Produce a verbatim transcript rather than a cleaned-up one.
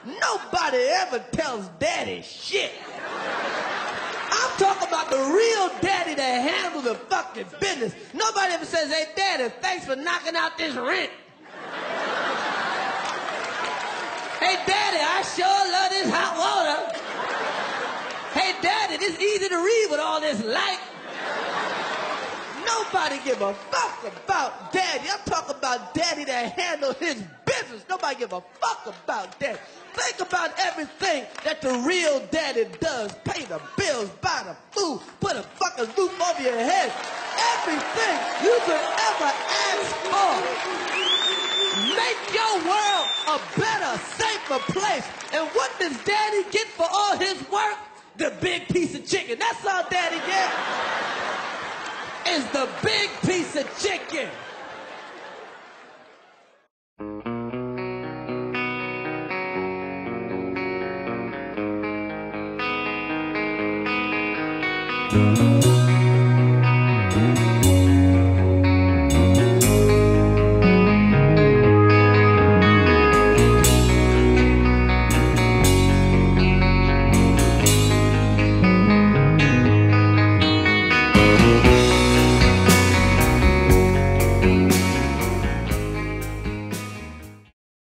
Nobody ever tells daddy shit. I'm talking about the real daddy that handles the fucking business. Nobody ever says, hey, daddy, thanks for knocking out this rent. Hey, daddy, I sure love this hot water. Hey, daddy, this easy to read with all this light. Nobody give a fuck about daddy. I'm talking about daddy that handles his business. Nobody give a fuck about daddy. Think about everything that the real daddy does. Pay the bills, buy the food, put a fucking roof over your head. Everything you could ever ask for. Make your world a better, safer place. And what does daddy get for all his work? The big piece of chicken. That's all daddy gets. Is the big piece of chicken. Thank you.